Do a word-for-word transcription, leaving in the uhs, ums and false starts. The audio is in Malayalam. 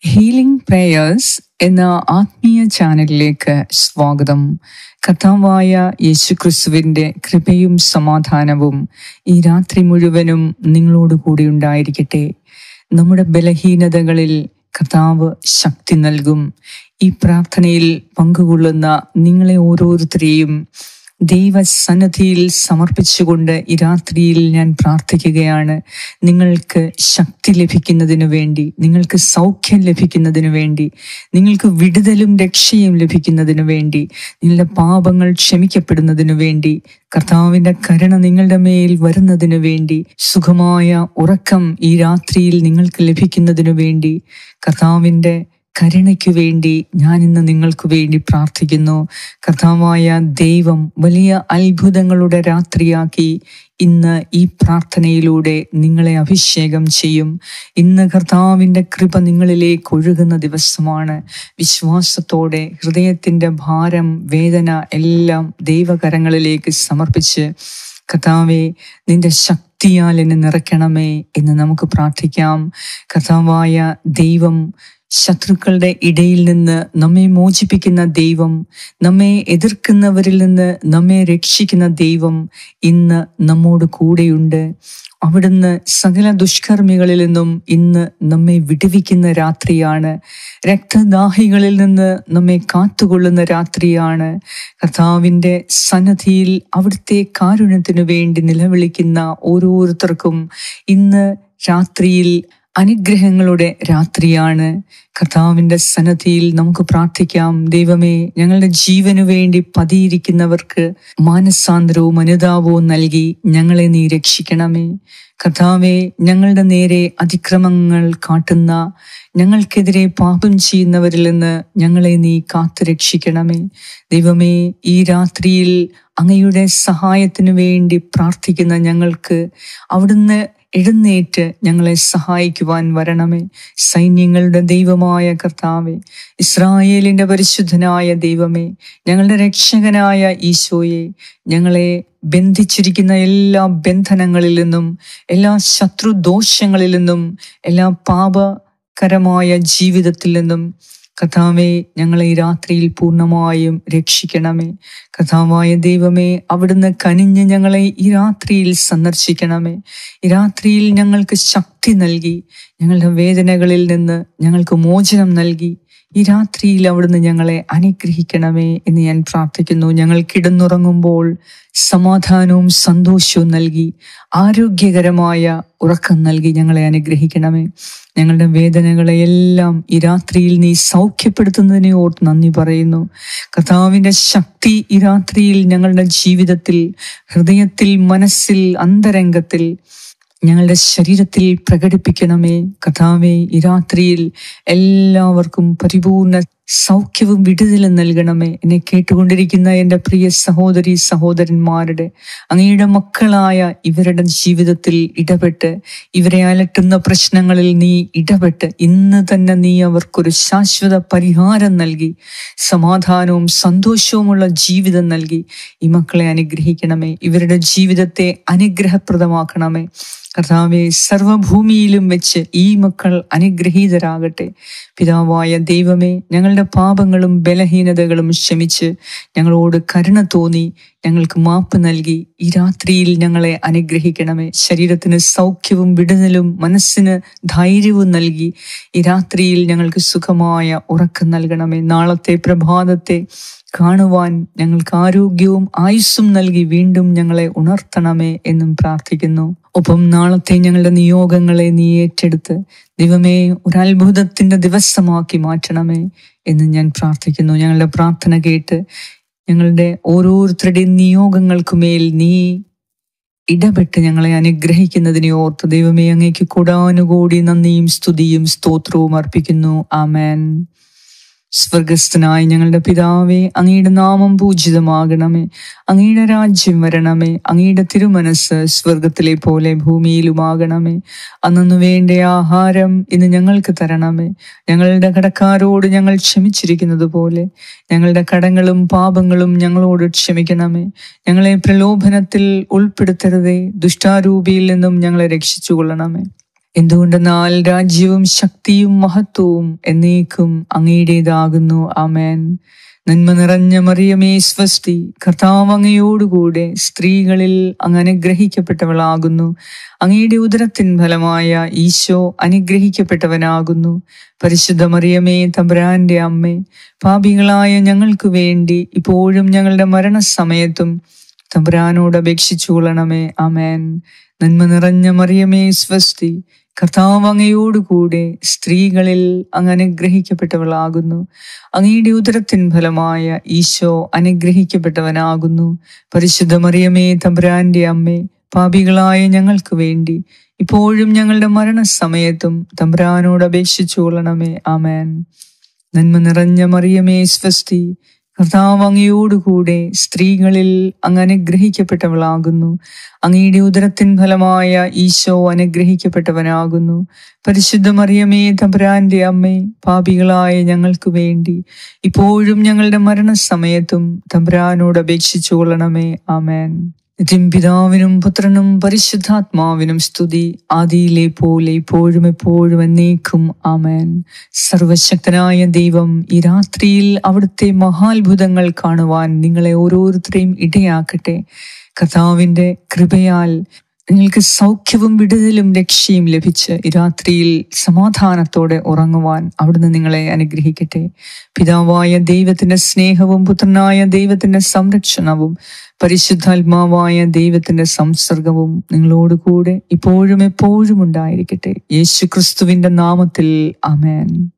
ഹീലിംഗ് പ്രേയേഴ്സ് എന്ന ആത്മീയ ചാനലിലേക്ക് സ്വാഗതം. കർത്താവായ യേശുക്രിസ്തുവിന്റെ കൃപയും സമാധാനവും ഈ രാത്രി മുഴുവനും നിങ്ങളോട് കൂടി ഉണ്ടായിരിക്കട്ടെ. നമ്മുടെ ബലഹീനതകളിൽ കർത്താവ് ശക്തി നൽകും. ഈ പ്രാർത്ഥനയിൽ പങ്കുകൊള്ളുന്ന നിങ്ങളെ ഓരോരുത്തരെയും ദൈവസന്നിധിയിൽ സമർപ്പിച്ചുകൊണ്ട് ഈ രാത്രിയിൽ ഞാൻ പ്രാർത്ഥിക്കുകയാണ്. നിങ്ങൾക്ക് ശക്തി ലഭിക്കുന്നതിനു വേണ്ടി, നിങ്ങൾക്ക് സൗഖ്യം ലഭിക്കുന്നതിനു വേണ്ടി, നിങ്ങൾക്ക് വിടുതലും രക്ഷയും ലഭിക്കുന്നതിനു വേണ്ടി, നിങ്ങളുടെ പാപങ്ങൾ ക്ഷമിക്കപ്പെടുന്നതിനു വേണ്ടി, കർത്താവിന്റെ കരുണ നിങ്ങളുടെ മേൽ വരുന്നതിനു വേണ്ടി, സുഖമായ ഉറക്കം ഈ രാത്രിയിൽ നിങ്ങൾക്ക് ലഭിക്കുന്നതിനു വേണ്ടി, കർത്താവിന്റെ കരുണയ്ക്കു വേണ്ടി ഞാൻ ഇന്ന് നിങ്ങൾക്ക് വേണ്ടി പ്രാർത്ഥിക്കുന്നു. കർത്താവായ ദൈവം വലിയ അത്ഭുതങ്ങളുടെ രാത്രിയാക്കി ഇന്ന് ഈ പ്രാർത്ഥനയിലൂടെ നിങ്ങളെ അഭിഷേകം ചെയ്യും. ഇന്ന് കർത്താവിന്റെ കൃപ നിങ്ങളിലേക്ക് ഒഴുകുന്ന ദിവസമാണ്. വിശ്വാസത്തോടെ ഹൃദയത്തിന്റെ ഭാരം, വേദന എല്ലാം ദൈവകരങ്ങളിലേക്ക് സമർപ്പിച്ച്, കർത്താവേ നിന്റെ ശക്തിയാൽ എന്നെ നിറയ്ക്കണമേ എന്ന് നമുക്ക് പ്രാർത്ഥിക്കാം. കർത്താവായ ദൈവം ശത്രുക്കളുടെ ഇടയിൽ നിന്ന് നമ്മെ മോചിപ്പിക്കുന്ന ദൈവം, നമ്മെ എതിർക്കുന്നവരിൽ നിന്ന് നമ്മെ രക്ഷിക്കുന്ന ദൈവം ഇന്ന് നമ്മോട് കൂടെയുണ്ട്. അവിടുന്ന് സകല ദുഷ്കർമ്മികളിൽ നിന്നും ഇന്ന് നമ്മെ വിടുവിക്കുന്ന രാത്രിയാണ്. രക്തദാഹികളിൽ നിന്ന് നമ്മെ കാത്തുകൊള്ളുന്ന രാത്രിയാണ്. കർത്താവിൻ്റെ സന്നിധിയിൽ അവിടുത്തെ കാരുണ്യത്തിനു വേണ്ടി നിലവിളിക്കുന്ന ഓരോരുത്തർക്കും ഇന്ന് രാത്രിയിൽ അനുഗ്രഹങ്ങളുടെ രാത്രിയാണ്. കർത്താവിന്റെ സന്നിധിയിൽ നമുക്ക് പ്രാർത്ഥിക്കാം. ദൈവമേ, ഞങ്ങളുടെ ജീവനു വേണ്ടി പതിയിരിക്കുന്നവർക്ക് മാനസാന്തരവും അനുതാപവും നൽകി ഞങ്ങളെ നീ രക്ഷിക്കണമേ. കർത്താവെ, ഞങ്ങളുടെ നേരെ അതിക്രമങ്ങൾ കാട്ടുന്ന, ഞങ്ങൾക്കെതിരെ പാപം ചെയ്യുന്നവരിൽ നിന്ന് ഞങ്ങളെ നീ കാത്തു രക്ഷിക്കണമേ. ദൈവമേ, ഈ രാത്രിയിൽ അങ്ങയുടെ സഹായത്തിനു വേണ്ടി പ്രാർത്ഥിക്കുന്ന ഞങ്ങൾക്ക് അവിടുന്ന് എഴുന്നേറ്റ് ഞങ്ങളെ സഹായിക്കുവാൻ വരണമേ. സൈന്യങ്ങളുടെ ദൈവമായ കർത്താവേ, ഇസ്രായേലിന്റെ പരിശുദ്ധനായ ദൈവമേ, ഞങ്ങളുടെ രക്ഷകനായ ഈശോയെ, ഞങ്ങളെ ബന്ധിച്ചിരിക്കുന്ന എല്ലാ ബന്ധനങ്ങളിൽ നിന്നും, എല്ലാ ശത്രുദോഷങ്ങളിൽ നിന്നും, എല്ലാ പാപകരമായ ജീവിതത്തിൽ നിന്നും കർത്താവേ ഞങ്ങളെ ഈ രാത്രിയിൽ പൂർണ്ണമായും രക്ഷിക്കണമേ. കർത്താവായ ദൈവമേ, അവിടുന്ന് കനിഞ്ഞ് ഞങ്ങളെ ഈ രാത്രിയിൽ സന്ദർശിക്കണമേ. ഈ രാത്രിയിൽ ഞങ്ങൾക്ക് ശക്തി നൽകി, ഞങ്ങളുടെ വേദനകളിൽ നിന്ന് ഞങ്ങൾക്ക് മോചനം നൽകി ഈ രാത്രിയിൽ അവിടുന്ന് ഞങ്ങളെ അനുഗ്രഹിക്കണമേ എന്ന് ഞാൻ പ്രാർത്ഥിക്കുന്നു. ഞങ്ങൾ കിടന്നുറങ്ങുമ്പോൾ സമാധാനവും സന്തോഷവും നൽകി, ആരോഗ്യകരമായ ഉറക്കം നൽകി ഞങ്ങളെ അനുഗ്രഹിക്കണമേ. ഞങ്ങളുടെ വേദനകളെയെല്ലാം ഈ രാത്രിയിൽ നീ സൗഖ്യപ്പെടുത്തുന്നതിനെ ഓർത്ത് നന്ദി പറയുന്നു. കർത്താവിന്റെ ശക്തി ഈ രാത്രിയിൽ ഞങ്ങളുടെ ജീവിതത്തിൽ, ഹൃദയത്തിൽ, മനസ്സിൽ, അന്തരംഗത്തിൽ, ഞങ്ങളുടെ ശരീരത്തിൽ പ്രകടിപ്പിക്കണമേ. കർത്താവേ, ഈ രാത്രിയിൽ എല്ലാവർക്കും പരിപൂർണ സൗഖ്യവും വിടുതലും നൽകണമേ. എന്നെ കേട്ടുകൊണ്ടിരിക്കുന്ന എൻ്റെ പ്രിയ സഹോദരി സഹോദരന്മാരുടെ, അങ്ങയുടെ മക്കളായ ഇവരുടെ ജീവിതത്തിൽ ഇടപെട്ട്, ഇവരെ അലട്ടുന്ന പ്രശ്നങ്ങളിൽ നീ ഇടപെട്ട് ഇന്ന് തന്നെ നീ അവർക്കൊരു ശാശ്വത പരിഹാരം നൽകി, സമാധാനവും സന്തോഷവുമുള്ള ജീവിതം നൽകി ഈ മക്കളെ അനുഗ്രഹിക്കണമേ. ഇവരുടെ ജീവിതത്തെ അനുഗ്രഹപ്രദമാക്കണമേ. കർത്താവെ, സർവഭൂമിയിലും വെച്ച് ഈ മക്കൾ അനുഗ്രഹീതരാകട്ടെ. പിതാവായ ദൈവമേ, ഞങ്ങളുടെ പാപങ്ങളും ബലഹീനതകളും ക്ഷമിച്ച് ഞങ്ങളോട് കരുണ തോന്നി ഞങ്ങൾക്ക് മാപ്പ് നൽകി ഈ രാത്രിയിൽ ഞങ്ങളെ അനുഗ്രഹിക്കണമേ. ശരീരത്തിന് സൗഖ്യവും വിടുതലും മനസ്സിന് ധൈര്യവും നൽകി ഈ രാത്രിയിൽ ഞങ്ങൾക്ക് സുഖമായ ഉറക്കം നൽകണമേ. നാളത്തെ പ്രഭാതത്തെ കാണുവാൻ ഞങ്ങൾക്ക് ആരോഗ്യവും ആയുസ്സും നൽകി വീണ്ടും ഞങ്ങളെ ഉണർത്തണമേ എന്നും പ്രാർത്ഥിക്കുന്നു. ഒപ്പം നാളത്തെ ഞങ്ങളുടെ നിയോഗങ്ങളെ നീ ഏറ്റെടുത്ത് ദൈവമേ ഒരത്ഭുതത്തിന്റെ ദിവസമാക്കി മാറ്റണമേ എന്ന് ഞാൻ പ്രാർത്ഥിക്കുന്നു. ഞങ്ങളുടെ പ്രാർത്ഥന കേട്ട് ഞങ്ങളുടെ ഓരോരുത്തരുടെയും നിയോഗങ്ങൾക്കുമേൽ നീ ഇടപെട്ട് ഞങ്ങളെ അനുഗ്രഹിക്കുന്നതിനെ ഓർത്ത് ദൈവമേ അങ്ങേക്ക് കൂടാനുകൂടി നന്ദിയും സ്തുതിയും സ്തോത്രവും അർപ്പിക്കുന്നു. ആമേൻ. സ്വർഗസ്ഥനായ ഞങ്ങളുടെ പിതാവേ, അങ്ങയുടെ നാമം പൂജിതമാകണമേ. അങ്ങയുടെ രാജ്യം വരണമേ. അങ്ങയുടെ തിരുമനസ് സ്വർഗത്തിലെ പോലെ ഭൂമിയിലുമാകണമേ. അന്നു വേണ്ട ആഹാരം ഇന്ന് ഞങ്ങൾക്ക് തരണമേ. ഞങ്ങളുടെ കടക്കാരോട് ഞങ്ങൾ ക്ഷമിച്ചിരിക്കുന്നത് പോലെ ഞങ്ങളുടെ കടങ്ങളും പാപങ്ങളും ഞങ്ങളോട് ക്ഷമിക്കണമേ. ഞങ്ങളെ പ്രലോഭനത്തിൽ ഉൾപ്പെടുത്തരുതേ, ദുഷ്ടാരൂപിയിൽ നിന്നും ഞങ്ങളെ രക്ഷിച്ചുകൊള്ളണമേ. എന്തുകൊണ്ടെന്നാൽ രാജ്യവും ശക്തിയും മഹത്വവും എന്നേക്കും അങ്ങയുടേതാകുന്നു. ആമേൻ. നന്മ നിറഞ്ഞ മറിയമേ സ്വസ്തി, കർത്താവ് അങ്ങയോടുകൂടെ സ്ത്രീകളിൽ അങ്ങ് അനുഗ്രഹിക്കപ്പെട്ടവളാകുന്നു. അങ്ങയുടെ ഉദരത്തിൻ ഫലമായ ഈശോ അനുഗ്രഹിക്കപ്പെട്ടവനാകുന്നു. പരിശുദ്ധ മറിയമേ തമ്പുരാന്റെ അമ്മേ, പാപികളായ ഞങ്ങൾക്ക് വേണ്ടി ഇപ്പോഴും ഞങ്ങളുടെ മരണസമയത്തും തമ്പുരാനോട് അപേക്ഷിച്ചു കൊള്ളണമേ. ആമേൻ. നന്മ നിറഞ്ഞ മറിയമേ സ്വസ്തി, കർത്താവ് അങ്ങയോടുകൂടെ സ്ത്രീകളിൽ അങ്ങ് അനുഗ്രഹിക്കപ്പെട്ടവളാകുന്നു. അങ്ങയുടെ ഉദരത്തിൻ ഫലമായ ഈശോ അനുഗ്രഹിക്കപ്പെട്ടവനാകുന്നു. പരിശുദ്ധ മറിയമേ തമ്പുരാന്റെ അമ്മേ, പാപികളായ ഞങ്ങൾക്ക് വേണ്ടി ഇപ്പോഴും ഞങ്ങളുടെ മരണസമയത്തും തമ്പുരാനോട് അപേക്ഷിച്ചു കൊള്ളണമേ. ആമേൻ. നന്മ നിറഞ്ഞ മറിയമേ സ്വസ്തി, കർത്താവ് അങ്ങയോടുകൂടെ സ്ത്രീകളിൽ അങ്ങ് അനുഗ്രഹിക്കപ്പെട്ടവളാകുന്നു. അങ്ങയുടെ ഉദരത്തിൻ ഫലമായ ഈശോ അനുഗ്രഹിക്കപ്പെട്ടവനാകുന്നു. പരിശുദ്ധ മറിയമേ തമ്പുരാന്റെ അമ്മേ, പാപികളായ ഞങ്ങൾക്ക് വേണ്ടി ഇപ്പോഴും ഞങ്ങളുടെ മരണസമയത്തും തമ്പുരാനോട് അപേക്ഷിച്ചു കൊള്ളണമേ. ആമേൻ. പിതാവിനും പുത്രനും പരിശുദ്ധാത്മാവിനും സ്തുതി, ആദിയിലെ പോലെ ഇപ്പോഴും എപ്പോഴും എന്നേക്കും. ആമേൻ. സർവശക്തനായ ദൈവം ഈ രാത്രിയിൽ അവിടുത്തെ മഹാത്ഭുതങ്ങൾ കാണുവാൻ നിങ്ങളെ ഓരോരുത്തരെയും ഇടയാക്കട്ടെ. കർത്താവിന്റെ കൃപയാൽ നിങ്ങൾക്ക് സൗഖ്യവും വിടുതലും രക്ഷയും ലഭിച്ച് ഈ രാത്രിയിൽ സമാധാനത്തോടെ ഉറങ്ങുവാൻ അവിടുന്ന് നിങ്ങളെ അനുഗ്രഹിക്കട്ടെ. പിതാവായ ദൈവത്തിന്റെ സ്നേഹവും പുത്രനായ ദൈവത്തിന്റെ സംരക്ഷണവും പരിശുദ്ധാത്മാവായ ദൈവത്തിന്റെ സംസർഗവും നിങ്ങളോടുകൂടെ ഇപ്പോഴും എപ്പോഴും ഉണ്ടായിരിക്കട്ടെ. യേശു ക്രിസ്തുവിന്റെ നാമത്തിൽ ആമേൻ.